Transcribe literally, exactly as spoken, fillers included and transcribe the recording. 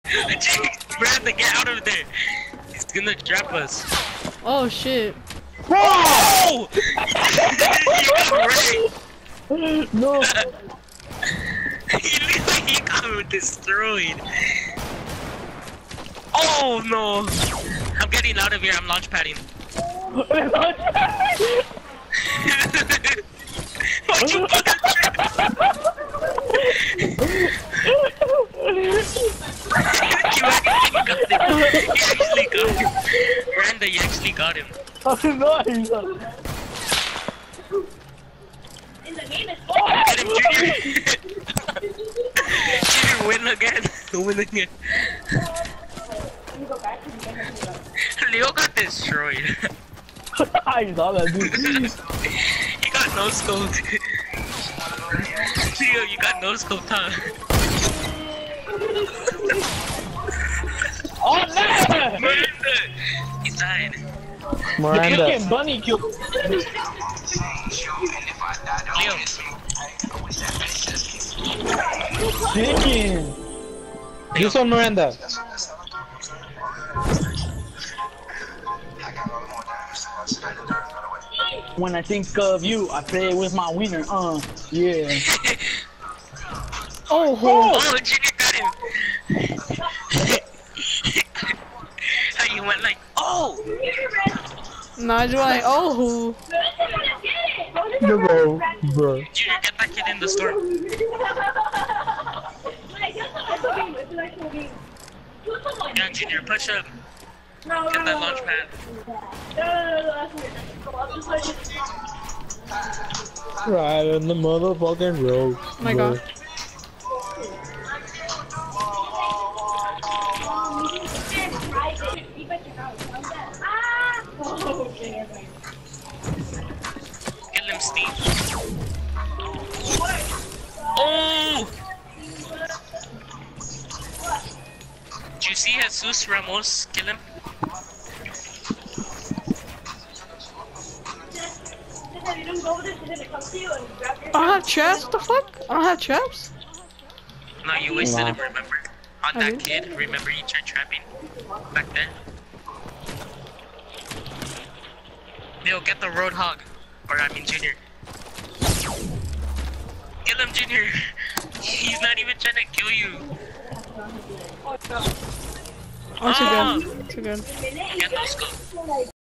Brandon, get out of there. He's gonna trap us. Oh shit. Whoa! You got right. No. He literally got destroyed. Oh no! I'm getting out of here. I'm launch padding. Why'd you put that trap? You actually got him. You actually got him. Miranda, you actually got him. Oh, nice. Get him, Junior. Junior, win again. Win again. Leo got destroyed. I saw that, dude. You got no scoped. Leo, you got no scoped, huh? Oh, no! Miranda! He died. Miranda. Bunny killed. Leo. Chicken. This one, Miranda. When I think of you, I play with my wiener. Uh, yeah. Oh, Oh, Junior got him. How you went like, oh! no, I just went like, oh. No, bro. Bro. Junior, get that kid in the store. Yeah, Junior, push him. Get that launch pad. Right in the motherfucking road. Oh my god. Kill him, Steve. Oh! Did you see Jesus Ramos kill him? I don't have traps? What the fuck? I don't have traps? No, you wasted Wow. him, remember? On I that did? kid, remember you tried trapping back then? Leo, get the Roadhog. Or I mean Junior. Kill him, Junior. He's not even trying to kill you. Oh, too good. Too good. Get those scopes.